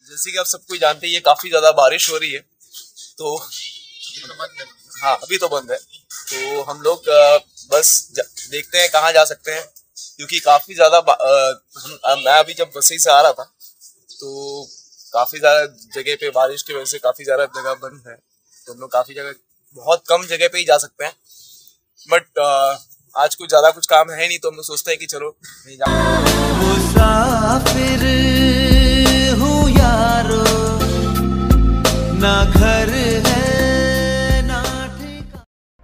जैसे कि आप सब कोई जानते हैं ये काफी ज्यादा बारिश हो रही है, तो हाँ अभी तो बंद है। तो हम लोग बस देखते हैं कहाँ जा सकते हैं, क्योंकि काफी ज्यादा मैं अभी जब बसई से आ रहा था तो काफी ज्यादा जगह पे बारिश की वजह से काफी ज्यादा जगह बंद है, तो हम लोग काफी जगह बहुत कम जगह पे ही जा सकते हैं। बट आज कुछ ज्यादा कुछ काम है नहीं, तो हम लोग सोचते हैं कि चलो नहीं मुसाफिर हूँ यारो, ना घर है ना ठिकाना।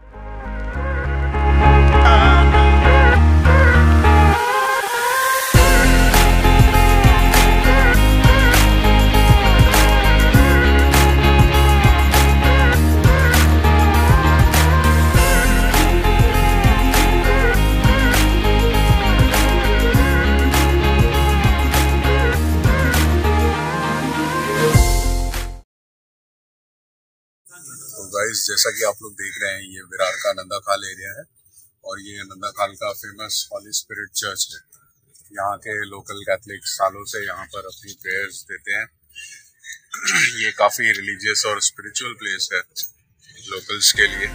तो गाइस, जैसा कि आप लोग देख रहे हैं, ये विरार का नंदा खाल एरिया है और ये नंदा खाल का फेमस हॉली स्पिरिट चर्च है। यहाँ के लोकल कैथलिक सालों से यहाँ पर अपनी प्रेयर्स देते हैं। ये काफ़ी रिलीजियस और स्पिरिचुअल प्लेस है लोकल्स के लिए।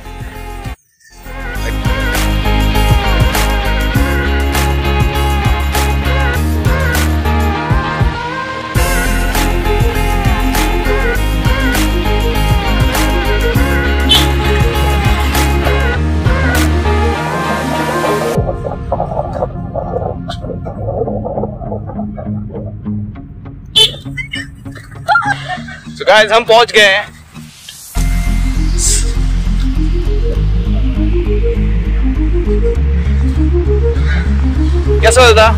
तो गाइस हम पहुंच गए हैं। कैसा था?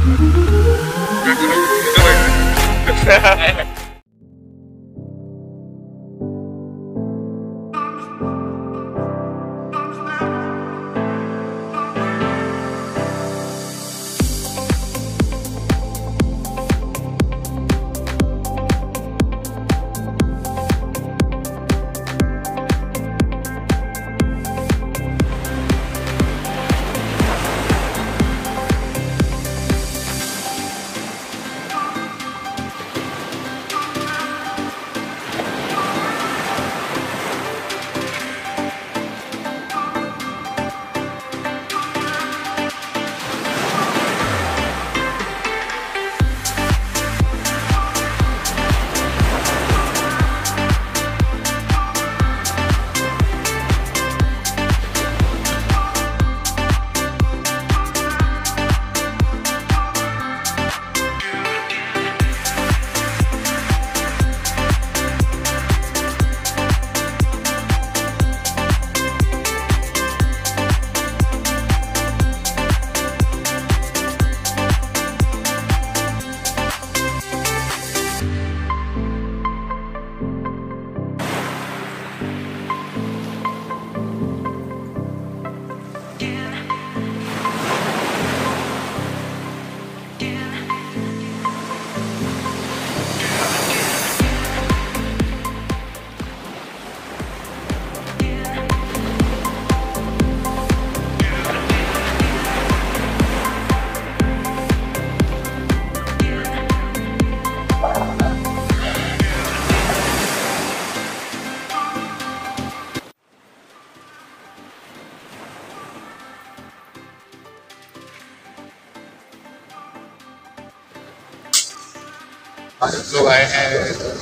लोग आए हैं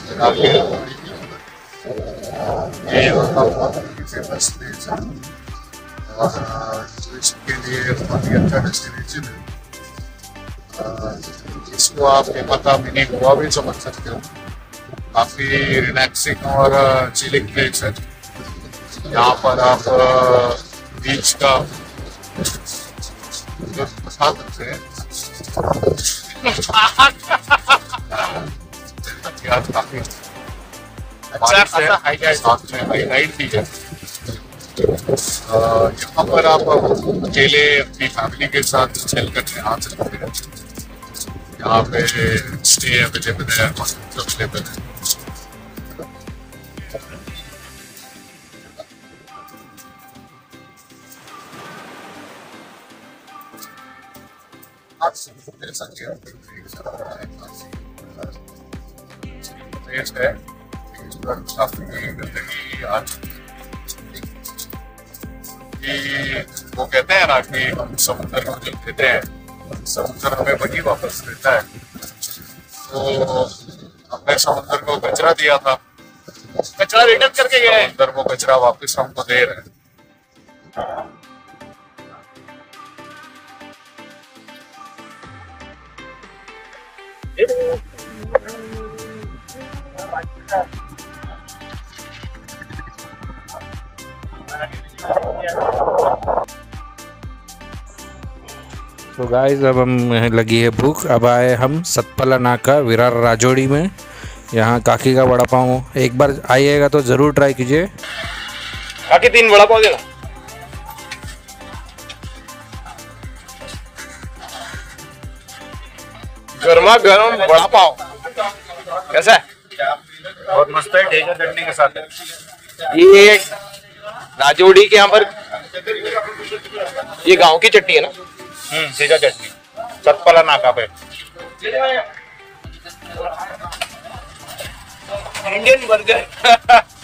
ये यहाँ का बहुत फेमस प्लेस है और टूरिस्ट के लिए बहुत ही अच्छा डेस्टिनेशन है। इसको आप पता मिनी गोवा भी समझ सकते हो। काफी रिलैक्सिंग और चिलिंग प्लेस है। यहाँ पर आप बीच का उठा सकते हैं। काफी अच्छा हाईलाइट भी है। यहाँ पर आप अकेले अपनी फैमिली के साथ चिल करने आ सकते हैं। यहाँ पे स्टे अवेलेबल है, अवेलेबल है। आप जैसा कि प्लेस है, इस पर काफी गंदगी आ चुकी है। वो कहते हैं ना कि हम समुद्र में जब देते हैं, समुद्र हमें वही वापस देता है। तो हमने समुद्र को कचरा दिया था, कचरा रिटर्न करके गए, समुद्र वो कचरा वापस हमको दे रहे हैं। तो गाइस अब हम लगी है भूख। अब आए हम सतपला नाका विरार राजौड़ी में। यहाँ काकी का वड़ा पाव एक बार आइएगा तो ज़रूर ट्राई कीजिए। काकी 3 वड़ा पाव देना। गर्मा गर्म वड़ा पाव कैसा है? बहुत मस्त है, ठेचा चटनी के साथ है। ये राजौड़ी के यहाँ पर ये गांव की चटनी है ना? ठेचा चटनी सतपला नाका पे। Indian burger